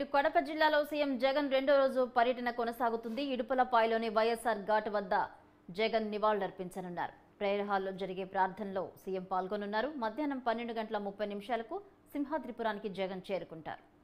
కడప జిల్లాలో సీఎం జగన్ రెండో రోజు పర్యటన కొనసాగుతుంది. ఇడుపులపాయలోని వైఎస్ఆర్ ఘాట్ వద్ద జగన్ నివాళులర్పించనున్నారు. ప్రేయర్ హాల్లో జరిగే ప్రార్థనలో సీఎం పాల్గొనున్నారు. మధ్యాహ్నం 12:30 సింహాద్రిపురానికి జగన్ చేరుకుంటారు.